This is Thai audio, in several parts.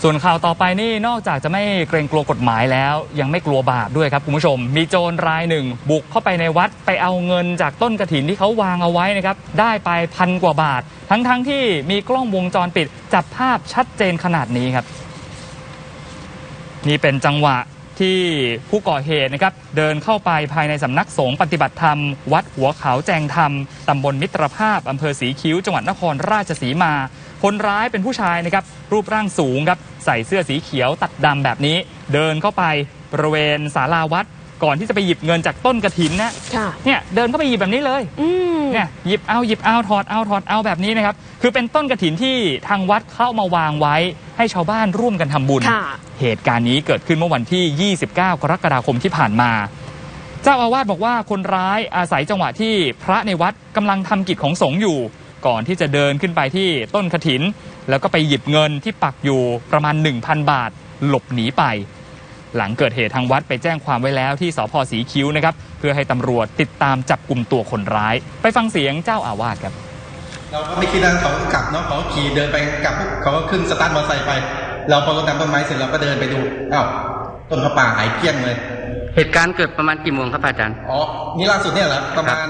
ส่วนข่าวต่อไปนี่นอกจากจะไม่เกรงกลัวกฎหมายแล้วยังไม่กลัวบาปด้วยครับคุณผู้ชมมีโจรรายหนึ่งบุกเข้าไปในวัดไปเอาเงินจากต้นกฐินที่เขาวางเอาไว้นะครับได้ไป1,000 กว่าบาททั้งที่มีกล้องวงจรปิดจับภาพชัดเจนขนาดนี้ครับนี่เป็นจังหวะที่ผู้ก่อเหตุนะครับเดินเข้าไปภายในสำนักสงฆ์ปฏิบัติธรรมวัดหัวเขาแจงธรรมตำบลมิตรภาพอำเภอศรีคิ้วจังหวัดนครราชสีมาคนร้ายเป็นผู้ชายนะครับรูปร่างสูงครับใส่เสื้อสีเขียวตัดดำแบบนี้เดินเข้าไปบริเวณศาลาวัดก่อนที่จะไปหยิบเงินจากต้นกฐินนะเนี่ยเดินเข้าไปหยิบแบบนี้เลยเนี่ยหยิบเอาถอดเอาแบบนี้นะครับคือเป็นต้นกฐินที่ทางวัดเข้ามาวางไว้ให้ชาวบ้านร่วมกันทำบุญเหตุการณ์นี้เกิดขึ้นเมื่อวันที่29 กรกฎาคมที่ผ่านมาเจ้าอาวาสบอกว่าคนร้ายอาศัยจังหวะที่พระในวัดกำลังทำกิจของสงฆ์อยู่ก่อนที่จะเดินขึ้นไปที่ต้นกฐินแล้วก็ไปหยิบเงินที่ปักอยู่ประมาณ 1,000 บาทหลบหนีไปหลังเกิดเหตุทางวัดไปแจ้งความไว้แล้วที่สภ.ศรีคิ้วนะครับเพื่อให้ตำรวจติดตามจับกุมตัวคนร้ายไปฟังเสียงเจ้าอาวาสครับเราก็ไม่คิดว่าเขากลับเนาะเขาขี่เดินไปกลับเขาก็ขึ้นสตาร์ทมอเตอร์ไซค์ไปเราพอรดน้ำต้นไม้เสร็จเราก็เดินไปดูอ้าวต้นพระป่าหายเกลี้ยงเลยเหตุการณ์เกิดประมาณกี่โมงครับอาจารย์นี่ล่าสุดเนี่ยเหรอประมาณ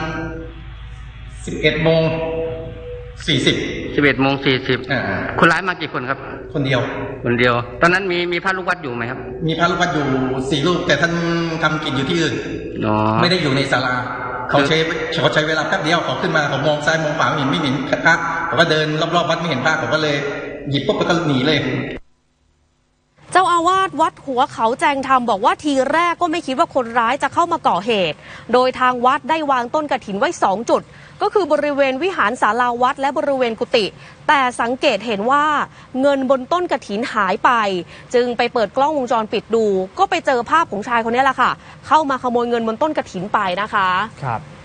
11:40 คนร้ายมากี่คนครับคนเดียวตอนนั้นมีพระลูกวัดอยู่ไหมครับมีพระลูกวัดอยู่4 รูปแต่ท่านทำกิจอยู่ที่อื่นไม่ได้อยู่ในศาลาเขาใช้เวลาแป๊บเดียวเขาขึ้นมาเขามองซ้ายมองขวาไม่เห็นพระเขาก็เดินรอบๆวัดไม่เห็นพระเขาก็เลยหยิบปุ๊บแล้วก็หนีเลยเจ้าอาวาสวัดหัวเขาแจงธรรมบอกว่าทีแรกก็ไม่คิดว่าคนร้ายจะเข้ามาก่อเหตุโดยทางวัดได้วางต้นกฐินไว้2 จุดก็คือบริเวณวิหารศาลาวัดและบริเวณกุฏิแต่สังเกตเห็นว่าเงินบนต้นกฐินหายไปจึงไปเปิดกล้องวงจรปิดดูก็ไปเจอภาพของชายคนนี้แหละค่ะเข้ามาขโมยเงินบนต้นกฐินไปนะคะครับ